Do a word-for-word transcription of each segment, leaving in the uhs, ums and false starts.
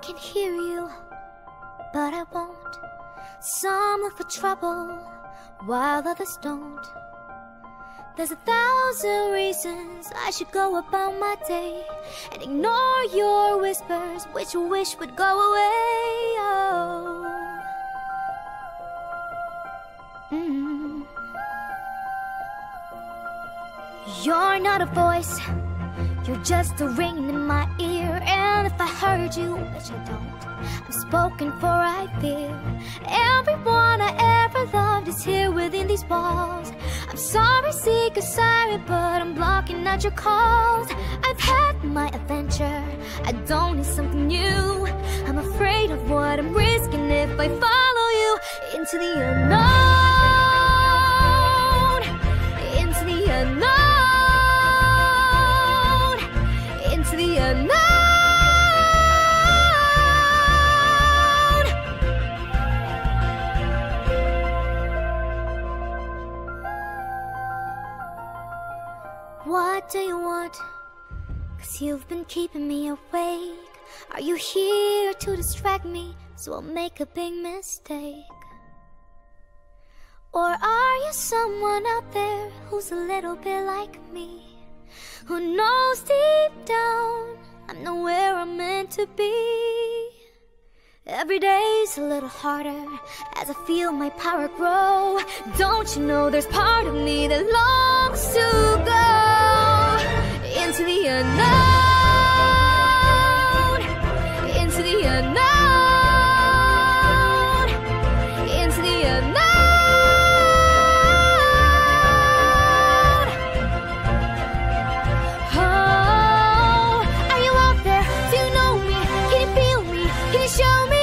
can hear you, but I won't. Some look for trouble, while others don't. There's a thousand reasons I should go about my day and ignore your whispers, which you wish would go away. Oh. Mm. You're not a voice, you're just a ringing in my ear. And if I heard you, which I don't, I'm spoken for, I fear. Everyone I ever loved is here within these walls. I'm sorry, seeker, sorry, but I'm blocking out your calls. I've had my adventure, I don't need something new. I'm afraid of what I'm risking if I follow you into the unknown, into the unknown, into the unknown. What do you want? Cause you've been keeping me awake. Are you here to distract me so I'll make a big mistake? Or are you someone out there who's a little bit like me, who knows deep down I'm not where I'm meant to be? Every day's a little harder as I feel my power grow. Don't you know there's part of me that longs to go into the unknown, into the unknown, into the unknown. Oh, are you out there? Do you know me? Can you feel me? Can you show me?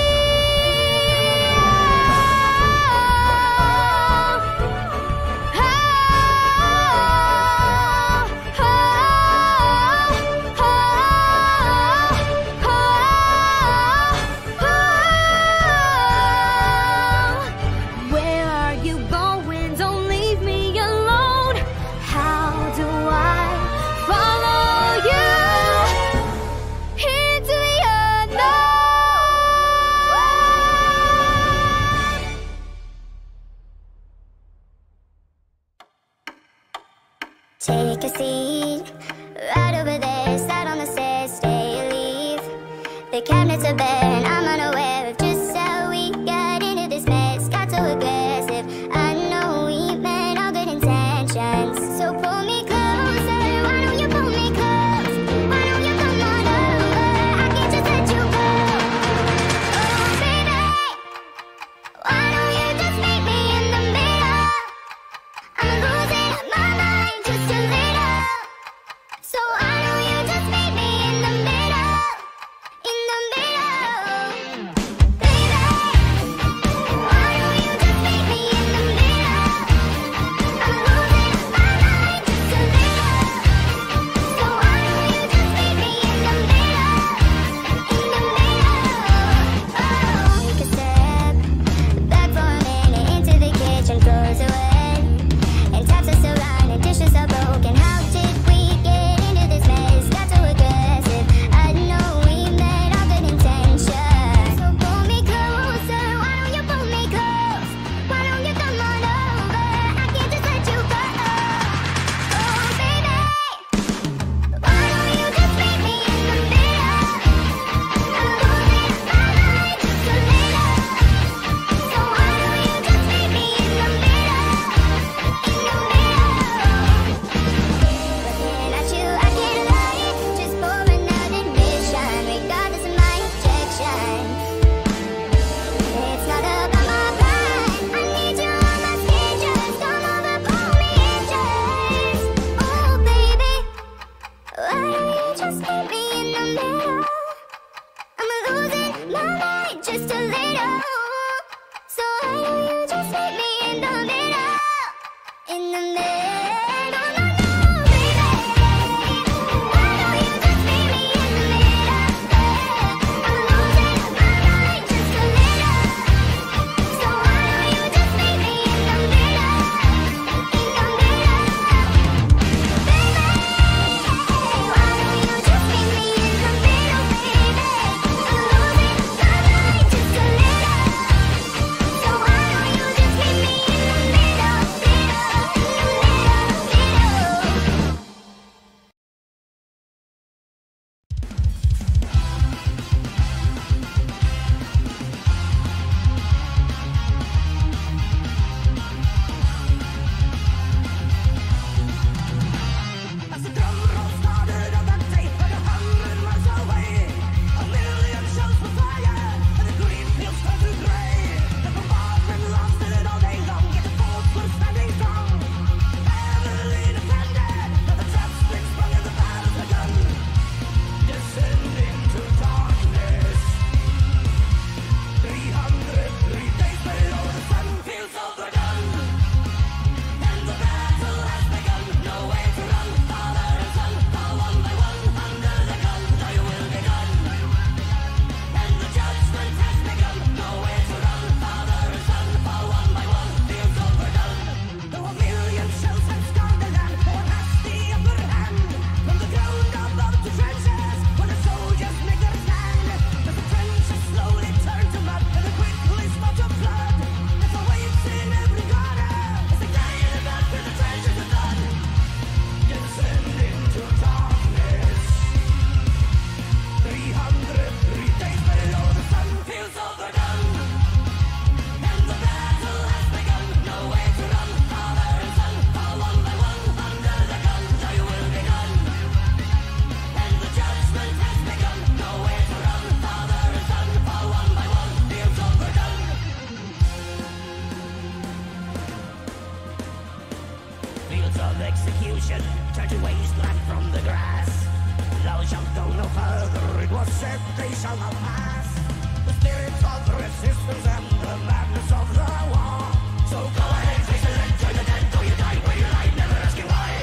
Take a seat, right over there, sat on the stairs, stay or leave. The cabinets are bare and I'm unaware of just how we got into this mess. Got so aggressive, I know we meant all good intentions. So pull me closer, why don't you pull me close? Why don't you come on over, I can't just let you go. Oh baby, why don't you just meet me in the middle? I'm losing my mind just a little. So why don't you just meet me in the middle, in the middle? said they shall not pass. The spirits of the resistance and the madness of the war. So go ahead, face it, enjoy the dead, though you die where you lie, never ask you why.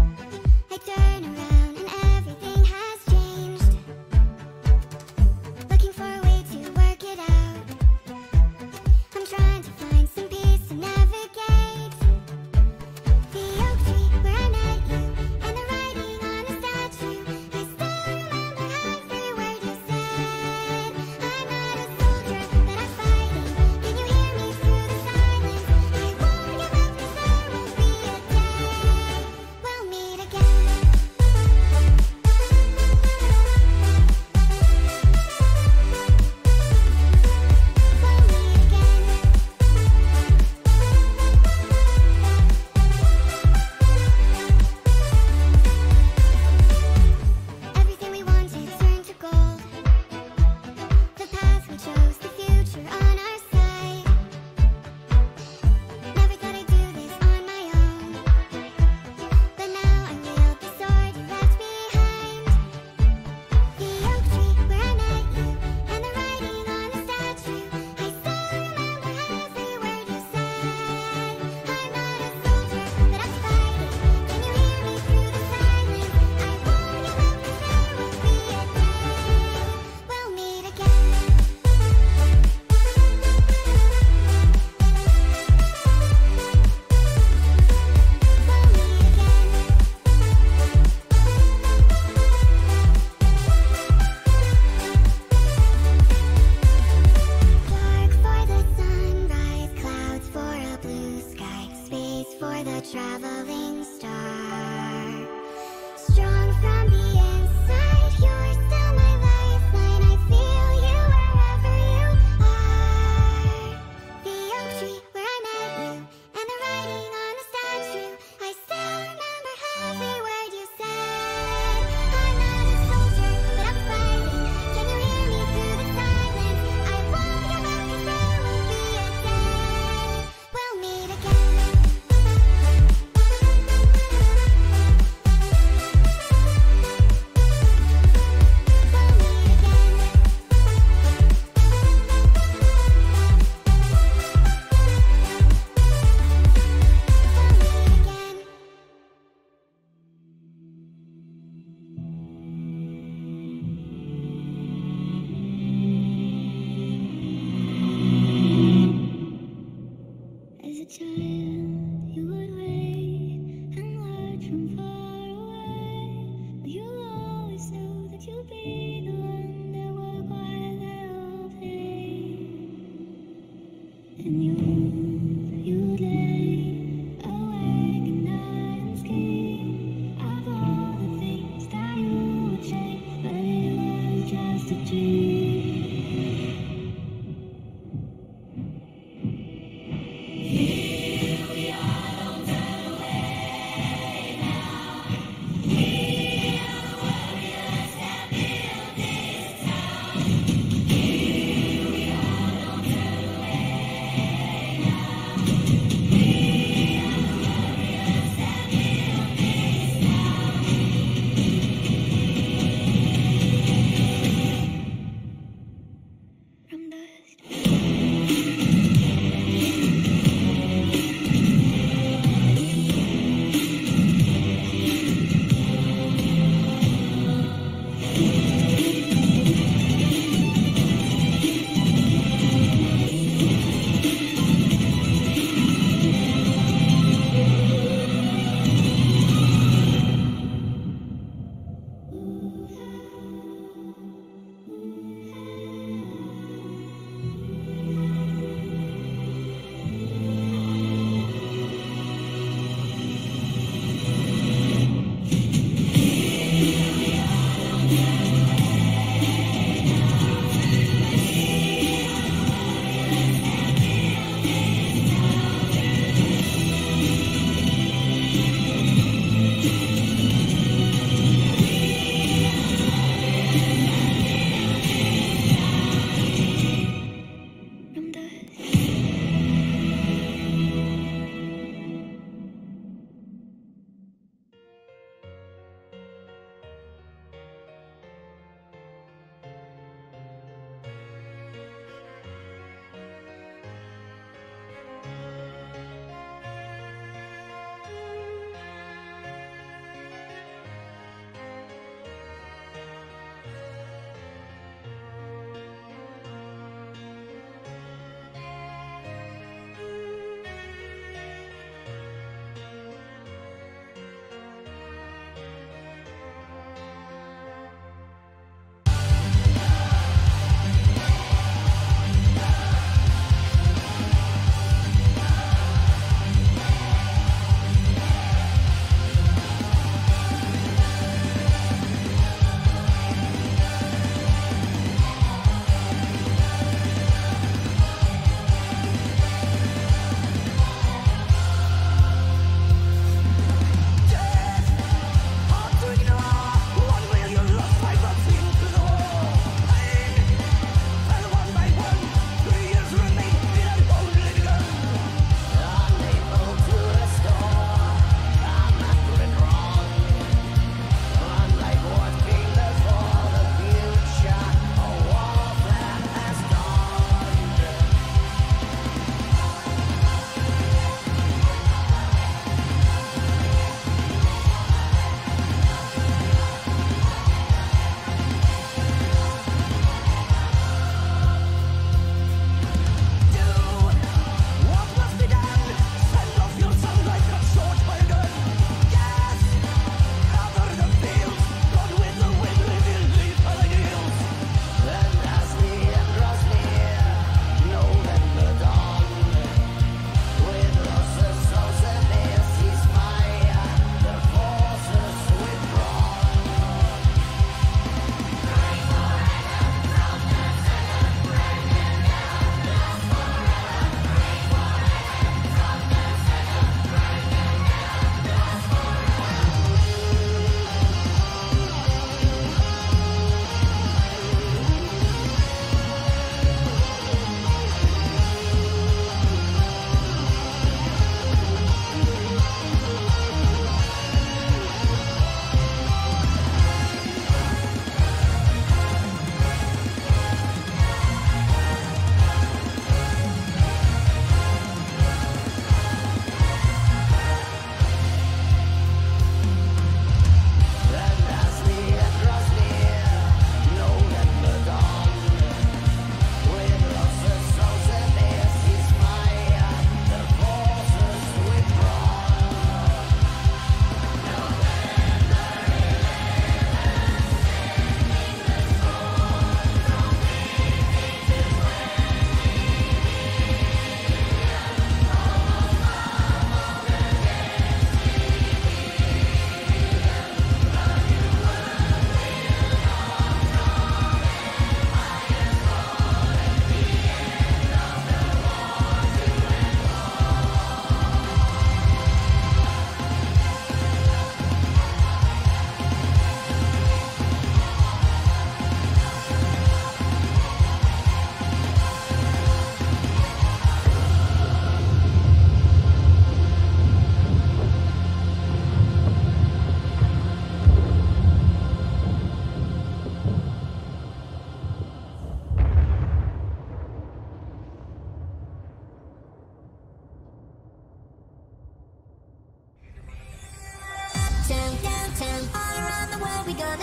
Turn around and everything has changed.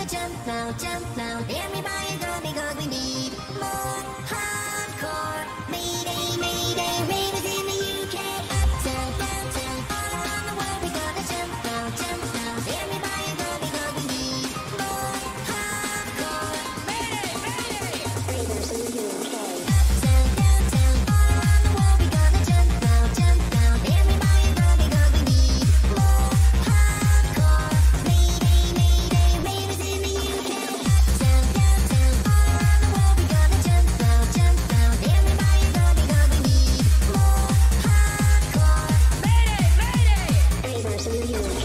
jump now, jump now. Everybody go because we need more hardcore. Mayday, mayday, ravers in the U K. Uptown, downtown, all around the world we gonna jump now, jump now. Everybody go because we need more hardcore. Mayday, mayday, ravers in the U K. Uptown, downtown, all around the world we gonna jump now, jump now. Everybody go because we need more hardcore. Mayday, mayday, ravers in the U K. Uptown, downtown, all around the world we gonna jump now, jump now. Everybody go because we need more hardcore. Mayday, mayday, ravers in the U K.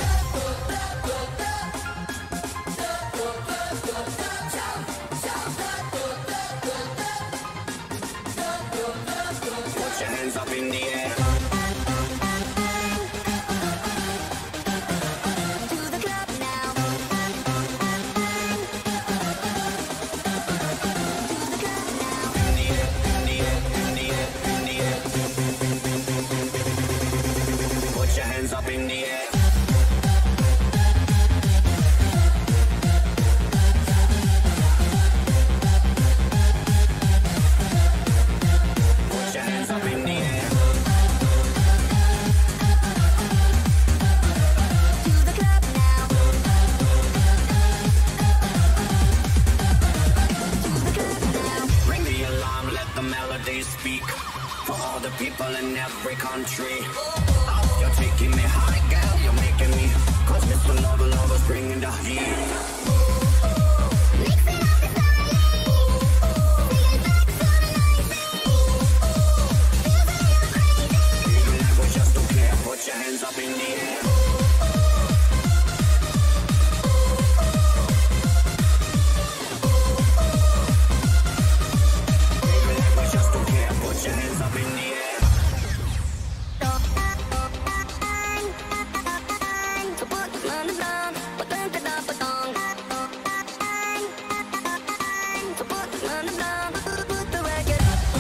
Put your hands up in the air. To the club now. To the club now. In the air, in the air, in the air, in the air. Put your hands up in the air. Put your hands up in the air. To the club now. To the club now. Ring the alarm, let the melody speak. For all the people in every country. You're taking me high, girl, you're making me. Cause Mister Lover Lover's bringing the heat. Mix it up the styling. Bring it back so nicely. Feels a little crazy. Even like we just don't care. Put your hands up in the air. Even like we just don't care. Put your hands up in the air. So put them on the ground. Put them to the bottom. So put them on the ground. Put the record.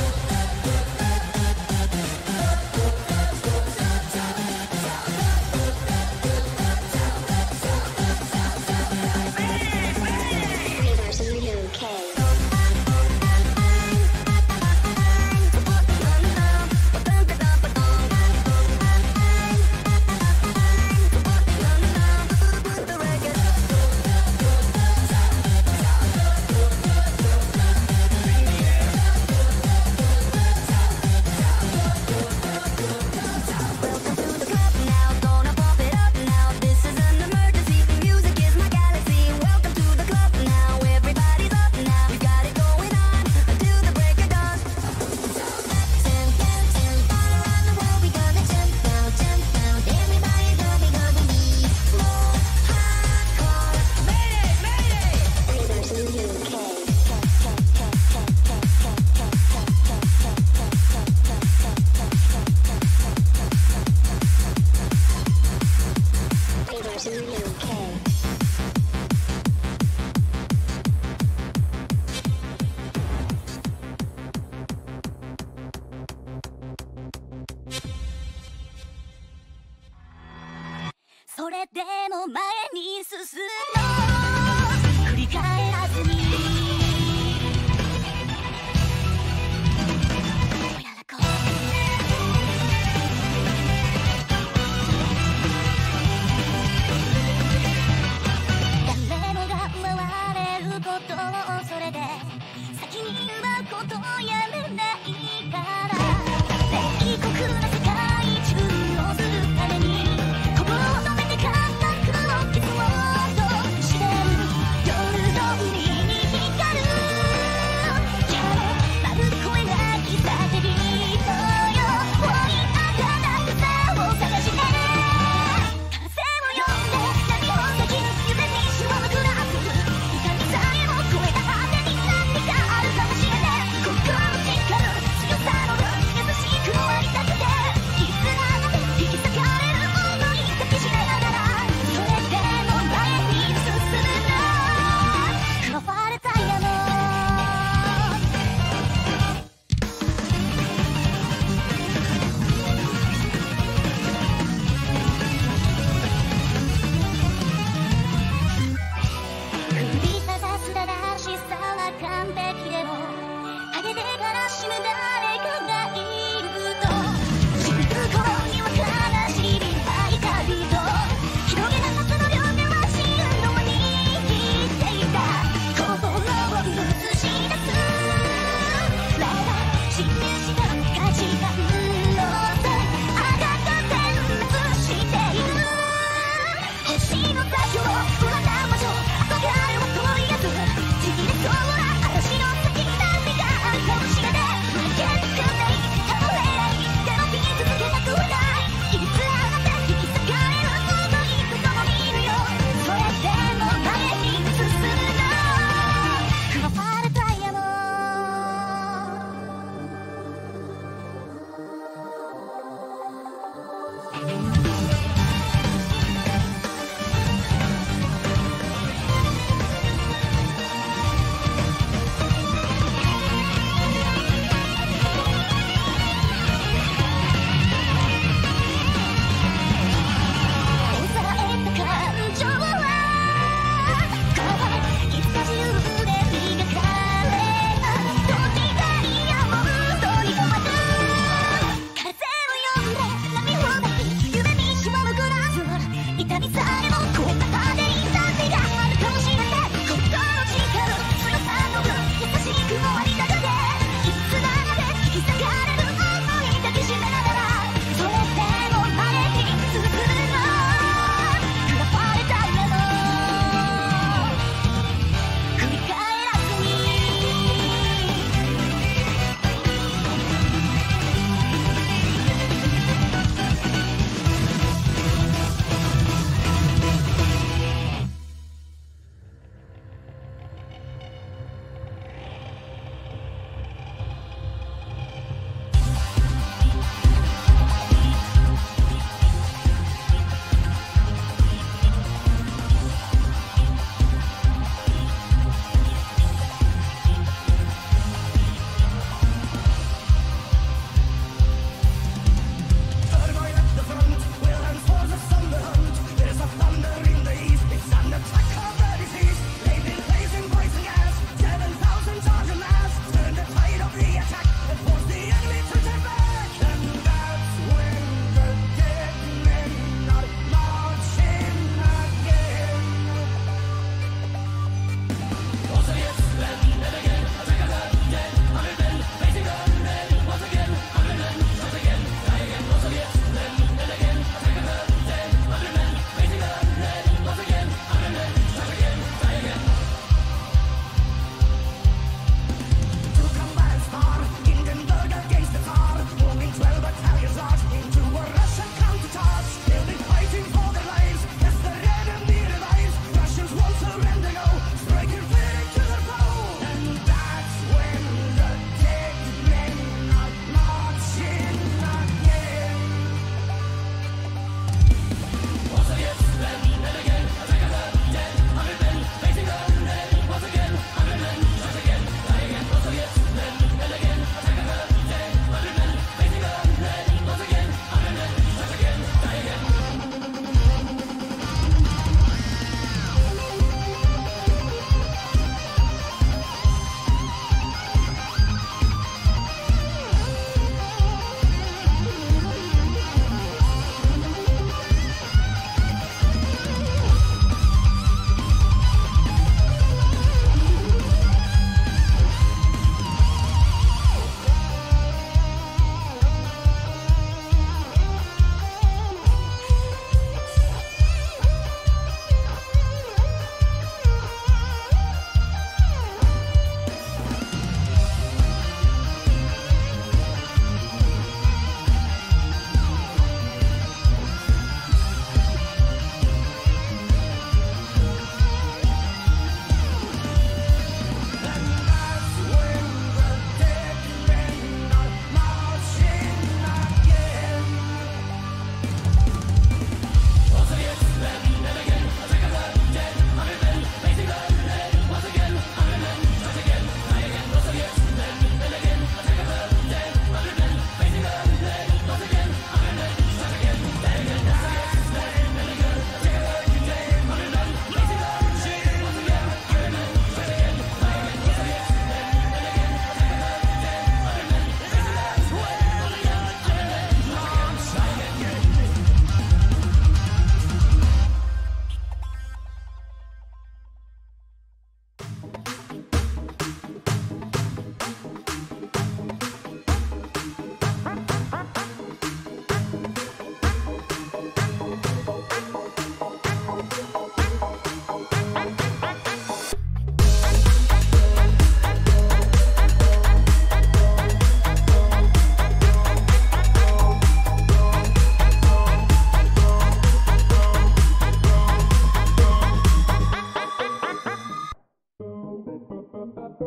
Ravers in the U K. So put them on the ground. Put them to the bottom. So put them on the ground. Put the record. Welcome to the club now, gonna pump it up now. This is an emergency, the music is my galaxy. Welcome to the club now, everybody's up now. We got it going on until the break of dawn. Uptown, downtown, all around the world we gonna jump now, jump now. Everybody go because we need more hardcore. Mayday, mayday, ravers in the U K. Ravers in the U K.「それでも前に進もう」「振り返らずに」「やらこう」「誰もが回れることを恐れて」「先に奪うことをやめないから」「冷酷な世界中をするために」「心を止めて感覚を消そうとしてる」「夜の海に光る」「キャロ丸く声が来たてりとよ」「追い当たらな草を探して」「風を呼んで波を先夢にしわのクラブ」「痛みさえも超えた果てに何かあるかもしれない」「心地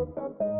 Thank you.